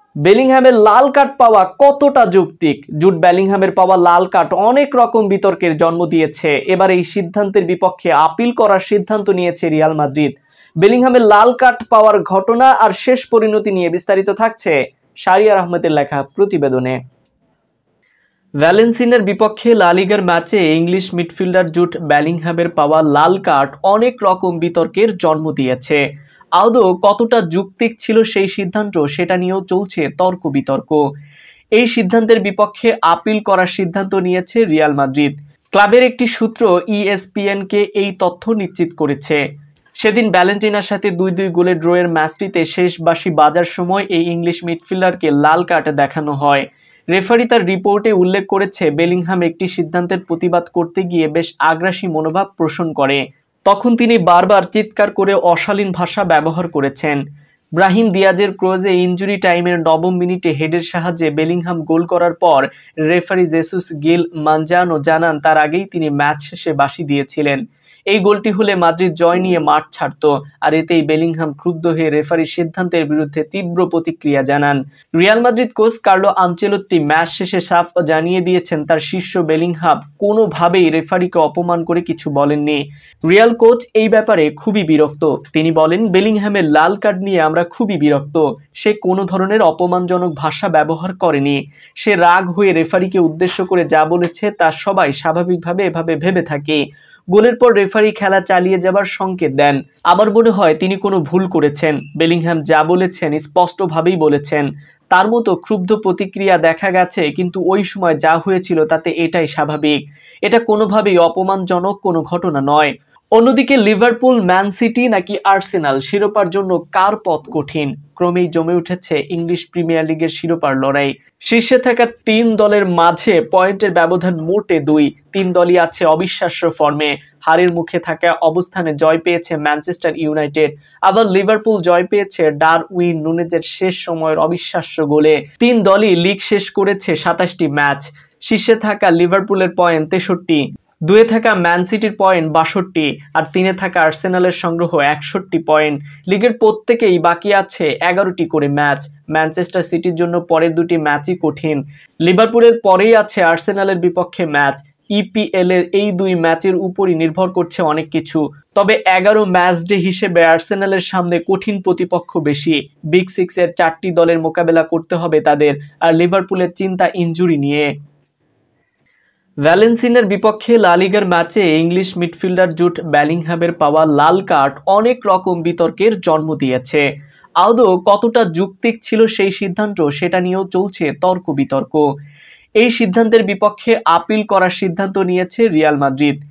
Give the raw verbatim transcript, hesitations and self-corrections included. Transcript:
বেলিংহামের লাল কার্ড পাওয়া কতটা যৌক্তিক? জুড বেলিংহামের পাওয়া লাল কার্ড অনেক রকম বিতর্কের জন্ম দিয়েছে। এবার এই সিদ্ধান্তের বিপক্ষে আপিল করার সিদ্ধান্ত নিয়েছে রিয়াল মাদ্রিদ। বেলিংহামের লাল কার্ড পাওয়ার ঘটনা আর শেষ পরিণতি নিয়ে বিস্তারিত থাকছে শাহরিয়ার আহমেদের লেখা প্রতিবেদনে। ভ্যালেন্সিয়ার বিপক্ষে লা লিগার ম্যাচে ইংলিশ মিডফিল্ডার জুড বেলিংহামের পাওয়া লাল কার্ড অনেক রকম বিতর্কের জন্ম দিয়েছে। আদৌ কতটা যৌক্তিক ছিল সেই সিদ্ধান্ত, সেটা নিয়েও চলছে তর্ক বিতর্ক। এই সিদ্ধান্তের বিপক্ষে আপিল করার সিদ্ধান্ত নিয়েছে রিয়াল মাদ্রিদ। ক্লাবের একটি সূত্র ইএসপিএন কে এই তথ্য নিশ্চিত করেছে। সেদিন ভ্যালেন্টিনার সাথে দুই দুই গোলে ড্রয়ের ম্যাচটিতে শেষ বাঁশি বাজার সময় এই ইংলিশ মিডফিল্ডারকে লাল কার্ড দেখানো হয়। রেফারি তার রিপোর্টে উল্লেখ করেছে, বেলিংহাম একটি সিদ্ধান্তের প্রতিবাদ করতে গিয়ে বেশ আগ্রাসী মনোভাব পোষণ করে। তখন তিনি বারবার চিৎকার করে অশালীন ভাষা ব্যবহার করেছেন। ব্রাহিম দিয়াজের ক্রসে ইনজুরি টাইমের নবম মিনিটে হেডের সাহায্যে বেলিংহাম গোল করার পর রেফারি জেসুস গিল মানজানো জানান তার আগেই তিনি ম্যাচ শেষে বাঁশি দিয়েছিলেন। এই গোলটি হলে মাদ্রিদ জয় নিয়ে মাঠ ছাড়ত, আর এতেই বেলিংহাম ক্রুদ্ধ হয়ে রেফারির সিদ্ধান্তের বিরুদ্ধে তীব্র প্রতিক্রিয়া জানান। Real Madrid coach Carlo Ancelotti match শেষে সাফ জানিয়ে দিয়েছেন তার শিষ্য বেলিংহাম কোনোভাবেই রেফারিকে অপমান করে কিছু বলেননি। রিয়াল কোচ এই ব্যাপারে খুবই বিরক্ত। তিনি বলেন, বেলিংহামের লাল কার্ড নিয়ে আমরা খুবই বিরক্ত। সে কোনো ধরনের অপমানজনক ভাষা ব্যবহার করেনি। সে রাগ হয়ে রেফারিকে উদ্দেশ্য করে যা বলেছে তা সবাই স্বাভাবিকভাবে এভাবে ভেবে থাকে। গোলের পর রেফারি খেলা চালিয়ে যাবার সংকেত দেন। আমার মনে হয় তিনি কোনো ভুল করেছেন। বেলিংহাম যা বলেছেন স্পষ্টভাবেই বলেছেন। তার মতো ক্ষুব্ধ প্রতিক্রিয়া দেখা গেছে, কিন্তু ওই সময় যা হয়েছিল তাতে এটাই স্বাভাবিক। এটা কোনোভাবেই অপমানজনক কোনো ঘটনা নয়। অন্যদিকে লিভারপুল, ম্যান সিটি নাকি আর্সেনাল, শিরোপার জন্য কার পথ কঠিন? ক্রমেই জমে উঠেছে ইংলিশ প্রিমিয়ার লিগের শিরোপার লড়াই। শীর্ষে থাকা তিন দলের মাঝে পয়েন্টের ব্যবধান মোটে দুই। তিন দলই আছে অবিশ্বাস্য ফর্মে। হারের মুখে থাকা অবস্থানে জয় পেয়েছে ম্যানচেস্টার ইউনাইটেড, আবার লিভারপুল জয় পেয়েছে ডারউইন নুনেজের শেষ সময়ের অবিশ্বাস্য গোলে। তিন দলই লিগ শেষ করেছে সাতাশটি ম্যাচ। শীর্ষে থাকা লিভারপুলের পয়েন্ট তেষট্টি, দুয়ে থাকা ম্যান সিটির পয়েন্ট বাষট্টি, আর তিনে থাকা আর্সেনালের সংগ্রহ একষট্টি পয়েন্ট। লিগের প্রত্যেকেই বাকি আছে এগারোটি করে ম্যাচ। ম্যানচেস্টার সিটির জন্য পরের দুটি ম্যাচই কঠিন। লিভারপুলের পরেই আছে আর্সেনালের বিপক্ষে ম্যাচ। ইপিএল এর এই দুই ম্যাচের উপরই নির্ভর করছে অনেক কিছু। তবে এগারো ম্যাচ ডে হিসেবে আর্সেনালের সামনে কঠিন প্রতিপক্ষ বেশি। বিগ সিক্স এর চারটি দলের মোকাবেলা করতে হবে তাদের, আর লিভারপুলের চিন্তা ইনজুরি নিয়ে। ভ্যালেন্সিয়ার বিপক্ষে লা লিগার ম্যাচে ইংলিশ মিডফিল্ডার জুড বেলিংহামের পাওয়া লাল কার্ড অনেক রকম বিতর্কের জন্ম দিয়েছে। আদৌ কতটা যৌক্তিক ছিল সেই সিদ্ধান্ত, সেটা নিয়েও চলছে তর্ক বিতর্ক। এই সিদ্ধান্তের বিপক্ষে আপিল করার সিদ্ধান্ত নিয়েছে রিয়াল মাদ্রিদ।